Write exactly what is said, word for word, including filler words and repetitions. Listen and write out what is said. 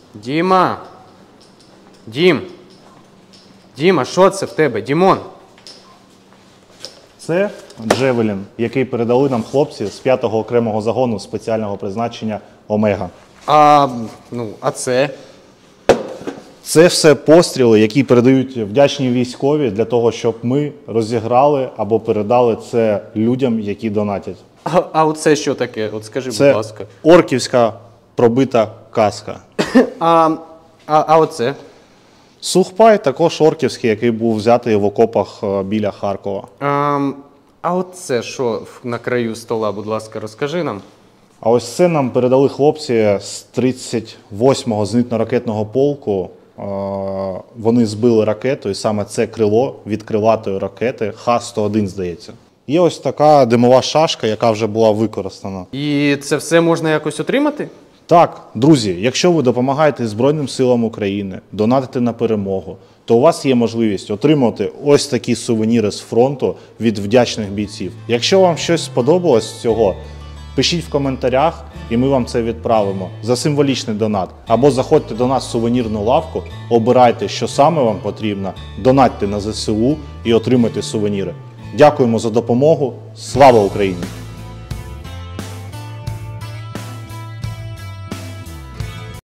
Діма! Дім! Діма, що це в тебе? Дімон! Це Джевелін, який передали нам хлопці з п'ятого окремого загону спеціального призначення «Омега». А, ну, а це? Це все постріли, які передають вдячні військові для того, щоб ми розіграли або передали це людям, які донатять. А, а оце що таке? От скажи, Це будь ласка. орківська пробита каска. А, а, а оце? Сухпай також орківський, який був взятий в окопах е, біля Харкова. А, а оце що на краю стола, будь ласка, розкажи нам. А ось це нам передали хлопці з тридцять восьмого зенітно-ракетного полку. Е, Вони збили ракету, і саме це крило від крилатої ракети Х сто один, здається. Є ось така димова шашка, яка вже була використана. І це все можна якось отримати? Так, друзі, якщо ви допомагаєте Збройним силам України, донатите на перемогу, то у вас є можливість отримати ось такі сувеніри з фронту від вдячних бійців. Якщо вам щось сподобалось з цього, пишіть в коментарях, і ми вам це відправимо за символічний донат. Або заходьте до нас в сувенірну лавку, обирайте, що саме вам потрібно, донатьте на зе се у і отримайте сувеніри. Дякуємо за допомогу. Слава Україні!